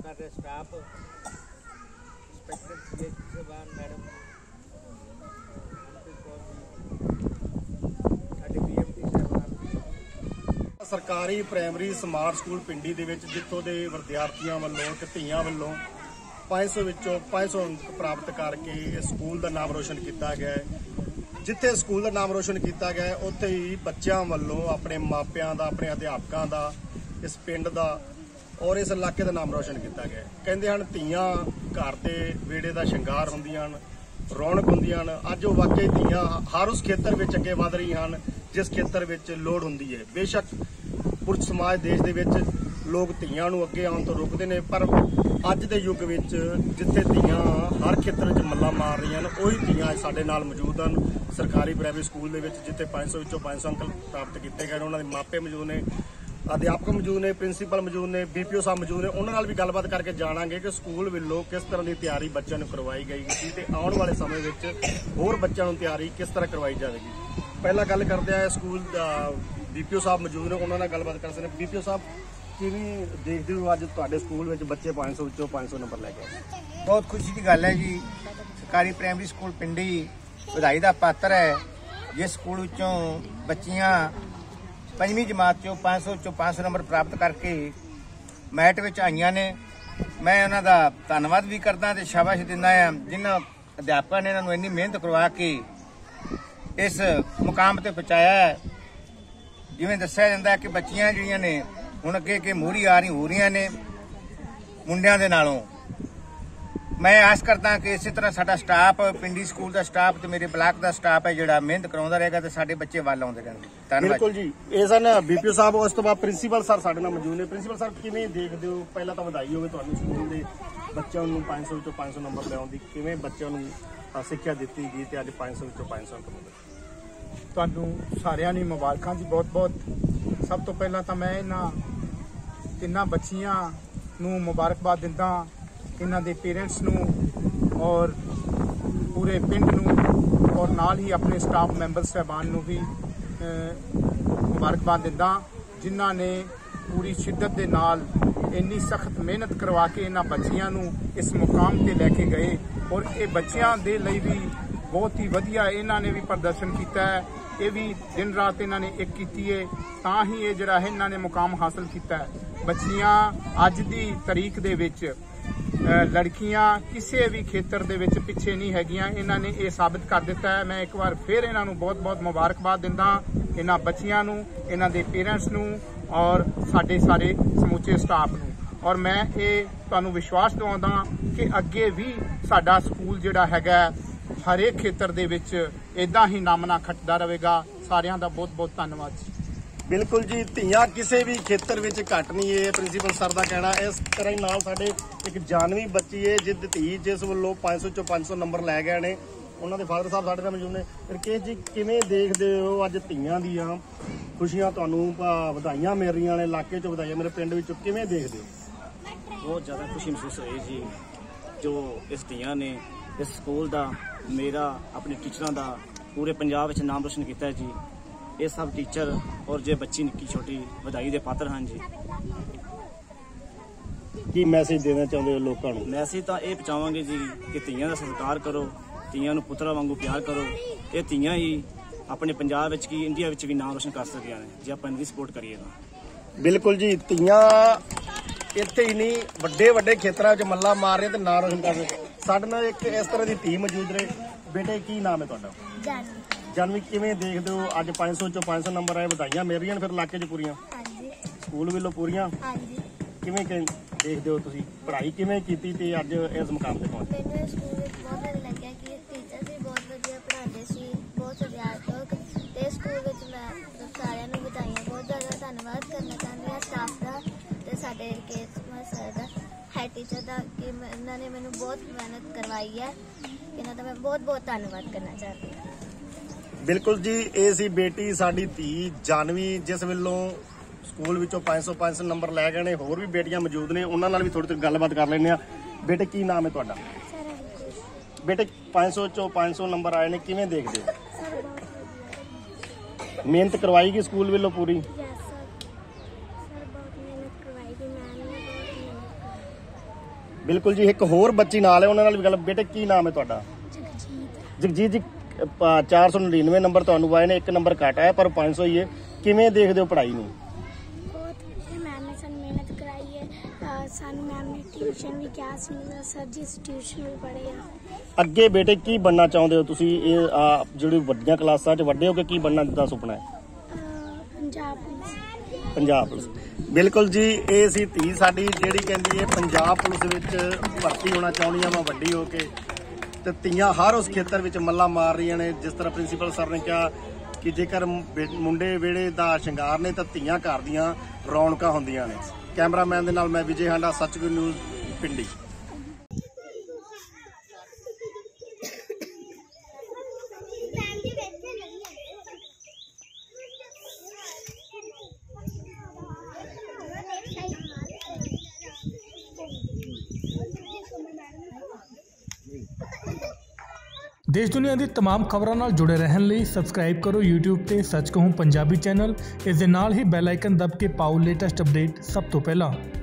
सारे staff inspector CHP साहबान madam सरकारी प्राइमरी स्मार्ट स्कूल पिंडी दे विच जिथों दे विद्यार्थियों वालों ते धीआं वालों 500 विचों 500 अंक प्राप्त करके इस स्कूल का नाम रोशन किया गया है। जिथे स्कूल का नाम रोशन किया गया है उत्थे ही बच्चों वालों अपने मापियां दा अपने अध्यापकों का इस पिंड का और इस इलाके का नाम रोशन किया गया है। कहते हैं धीआं घर के वेड़े का शंगार होंदियां रौनक होंदियां अज वो वाकई धीआं हर उस खेतर में अगे वध रही हैं जिस खेतर में लोड़ होंदी है। बेशक पुरुष समाज देश दे विच लोग धीआं नूं अगे आउण तो रोकते हैं पर अज दे युग विच जिथे धीआं हर खेतर च मल्ला मार रही हैं उही धीआं साडे नाल मौजूद हैं। सरकारी प्राइमरी स्कूल दे विच जिथे 500 विचों 500 अंक प्राप्त किए गए उन्होंने मापे मौजूद ने अध्यापक मौजूद ने प्रिंसीपल मौजूद ने BPO साहब मौजूद ने उन्होंने भी गलबात करके जाणांगे कि स्कूल वालों किस तरह की तैयारी बच्चों को करवाई गई थी ते आने वाले समय में होर बच्चों को तैयारी किस तरह करवाई जाएगी। पहला गल करते हैं स्कूल BPO साहब मौजूद ने उन्होंने गलबात कर सकते। BPO साहब किवें देखते हो अज तुहाडे स्कूल में बच्चे 500 विचों 500 नंबर लैके आए? बहुत खुशी की गल है जी। सरकारी प्राइमरी स्कूल पिंडी बधाई का पात्र है जिस स्कूल विचों बच्चियां 5वीं जमात चो 500 नंबर प्राप्त करके मैट विच आईयां ने। मैं उन्हां दा धन्नवाद भी करदा ते शाबाश दिंदा हां जिन्हां अध्यापकां ने इन्हां नूं इन्नी मेहनत करवा के इस मुकाम ते पहुंचाया है। जिवें दस्सिया जांदा है कि बच्चियां जिहड़ियां ने हुण अगे मूहरी आ रही हो रही ने मुंडियां दे नालों। मैं आस करता कि इसी तरह साडा स्टाफ पिंडी स्कूल का स्टाफ ते मेरे ब्लाक का स्टाफ है जिहड़ा मेहनत कराउंदा रहेगा ते साडे बच्चे वल आउंदे रहणगे। धन्नवाद। बिल्कुल जी ये सन BPO साहब उस तो बाद प्रिंसीपल सर साडे नाल मौजूद ने। प्रिंसीपल सर किवें देखदे हो पहला तो बधाई होवे तुहानूं स्कूल दे बच्चों नूं 500 विचों 500 नंबर लिआउण दी किवें बच्चों नूं सिੱਖਿਆ ਦਿੱਤੀ गई ते अज 500 विचों 500 अंक मिले। ਤੁਹਾਨੂੰ ਸਾਰਿਆਂ ਨੂੰ ਮੁਬਾਰਕਾਂ ਜੀ ਬਹੁਤ ਬਹੁਤ। ਸਭ ਤੋਂ ਪਹਿਲਾਂ ਤਾਂ ਮੈਂ ਇਹਨਾਂ ਤਿੰਨਾਂ ਬੱਚੀਆਂ ਨੂੰ ਮੁਬਾਰਕਬਾਦ ਦਿੰਦਾ ਇਹਨਾਂ ਦੇ ਪੇਰੈਂਟਸ ਨੂੰ और पूरे पिंड नूं और नाल ही अपने स्टाफ मैंबर साहबान नूं भी मुबारकबाद दिंदा जिन्हां ने पूरी शिद्दत दे नाल इन्नी सख्त मेहनत करवा के इन्हां बच्चियां नूं इस मुकाम ते लैके गए और ये बच्चियां दे लई भी बहुत ही वधिया इन्हां ने भी प्रदर्शन किया है। ये भी दिन रात इन्हां ने एक कीती है तां ही ये जिहड़ा है इन्हां ने मुकाम हासिल किया है। बच्चियां अज दी तारीख दे विच लड़कियां किसी भी खेतर दे विच पिछे नहीं हैगियां। इन्हां ने यह साबित कर दिता है। मैं एक बार फिर इन्हां नूं बहुत बहुत मुबारकबाद दिंदा इन्हां बच्चियां नूं इन्हां दे पेरेंट्स नूं और साडे सारे समूचे स्टाफ नूं। और मैं ये तुहानूं विश्वास दिवाउंदा कि अगे भी साडा स्कूल जिहड़ा हैगा हरेक खेतर दे विच इदां ही नामना खटदा रहेगा। सारियां दा बहुत बहुत धन्नवाद। बिल्कुल जी धीआं किसी भी खेतर में घट नहीं है प्रिंसीपल सर का कहना। इस तरह ही नाल साडे एक जानवी बच्ची है जिद धी जिस वालों 500 चों 500 नंबर लै गए ने उन्होंने फादर साहब साडे नाल मौजूद ने। रकेश जी किवें देखदे हो अज धीआं दीआं खुशियां तुहानूं वधाइयां मिल रही ने इलाके चों वधाइयां मेरे पिंड विचों किवें देखदे हो? बहुत ज़्यादा खुशी महसूस हुई जी जो इस धीआं ने इस स्कूल का मेरा अपने टीचरों का पूरे पंजाब में नाम रोशन किया जी। ये सब टीचर और जो बच्ची निक्की छोटी बधाई के पात्र हैं जी। की मैसेज देना चाहते हो लोगों को? मैसेज तो ये पहुँचावांगे जी कि धीआं का सत्कार करो धीआं नूं पुत्तरां वांगू प्यार करो। ये धीआं ही अपने पंजाब विच की इंडिया विच भी नाम रोशन कर सकियां ने जे आपां इनकी सपोर्ट करिए तां। बिल्कुल जी धीआं इत्थे ही नहीं वड्डे वड्डे खेतरां विच मल्ला मार रहे ते नाम रोशन कर रहे। साडे नाल एक इस तरह की धी मौजूद रहे। बेटे की नाम है तुहाडा? जानवी किवें देखदे हो अज 500 चों 500 नंबर आए वधाइयां मिल रही फिर इलाके च पूरियां स्कूल वालों पूरियां किवें देखदे हो तुसीं पढ़ाई किवें कीती ते अज इस मुकाम ते पहुंचे? मैंने स्कूल में बहुत अच्छा लग्या कि टीचर भी बहुत वधिया पढ़ाते सी बहुत अध्यापक ते स्कूल में मैं सारिਆਂ ਨੂੰ ਵਧਾਈਆਂ बहुत ज़्यादा धन्नवाद करना चाहती हूँ स्टाफ का ते साडे रकेश सर का है टीचर का कि इन्होंने मैंने बहुत मेहनत करवाई है। इन्हां दा मैं बहुत बहुत धन्नवाद करना चाहती हूँ। बिल्कुल जी ये सी बेटी साडी धी जानवी जिस वालों स्कूल विचों 500 नंबर लै गए ने। होर भी बेटियां मौजूद ने उन्हां नाल भी थोड़ी थोड़ी गलबात कर लैंदे आ। बेटे की नाम है तुहाडा? बेटे 500 चों 500 नंबर आए ने किवें देखदे हो? मेहनत करवाई गई स्कूल वालों पूरी? ਬਿਲਕੁਲ ਜੀ। ਇੱਕ ਹੋਰ ਬੱਚੀ ਨਾਲ ਹੈ, ਉਹਨਾਂ ਨਾਲ ਵੀ ਗੱਲ। ਬੇਟੇ ਕੀ ਨਾਮ ਹੈ ਤੁਹਾਡਾ? ਜਗਜੀਤ ਜੀ, 499 ਨੰਬਰ ਤੁਹਾਨੂੰ ਆਏ ਨੇ, 1 ਨੰਬਰ ਘੱਟ ਆਇਆ ਪਰ 500 ਹੀ ਹੈ। ਕਿਵੇਂ ਦੇਖਦੇ ਹੋ ਪੜ੍ਹਾਈ ਨੂੰ? मैम ने सन मेहनत कराई है, सन मैम ने ट्यूशन भी क्या सर जी ट्यूशन भी पढ़े आ। ਅੱਗੇ ਬੇਟੇ ਕੀ ਬਣਨਾ ਚਾਹੁੰਦੇ ਹੋ ਤੁਸੀਂ? ਇਹ ਜਿਹੜੀ ਵੱਡੀਆਂ ਕਲਾਸਾਂ 'ਚ ਵੱਡੇ ਹੋ ਕੇ ਕੀ ਬਣਨਾ ਦਾ ਸੁਪਨਾ ਹੈ? पंजाब पुलिस। ਪੰਜਾਬ ਪੁਲਿਸ। ਬਿਲਕੁਲ ਜੀ, ਇਹ ਸੀ ਧੀ ਸਾਡੀ ਜਿਹੜੀ ਕਹਿੰਦੀ ਹੈ ਪੰਜਾਬ ਪੁਲਿਸ ਵਿੱਚ ਭਰਤੀ ਹੋਣਾ ਚਾਹੁੰਦੀ ਆ ਮੈਂ ਵੱਡੀ ਹੋ ਕੇ। ਤੇ ਧੀਆਂ ਹਰ ਉਸ ਖੇਤਰ ਵਿੱਚ ਮੱਲਾ ਮਾਰ ਰਹੀਆਂ ਨੇ। ਜਿਸ ਤਰ੍ਹਾਂ ਪ੍ਰਿੰਸੀਪਲ ਸਰ ਨੇ ਕਿਹਾ ਕਿ ਜੇਕਰ ਮੁੰਡੇ ਵਿਹੜੇ ਦਾ ਸ਼ਿੰਗਾਰ ਨੇ ਤਾਂ ਧੀਆਂ ਘਰ ਦੀਆਂ ਰੌਣਕਾਂ ਹੁੰਦੀਆਂ ਨੇ। ਕੈਮਰਾਮੈਨ ਦੇ ਨਾਲ ਮੈਂ ਵਿਜੇ ਹਾਂਡਾ, ਸੱਚਗੁਰ ਨਿਊਜ਼, ਪਿੰਡੀ। देश दुनिया की तमाम खबरों नाल जुड़े रहने लिए सबसक्राइब करो यूट्यूब ते सच कहूं पंजाबी चैनल। इस दे नाल ही बैल आइकन दब के पाओ लेटेस्ट अपडेट सब तो पहला।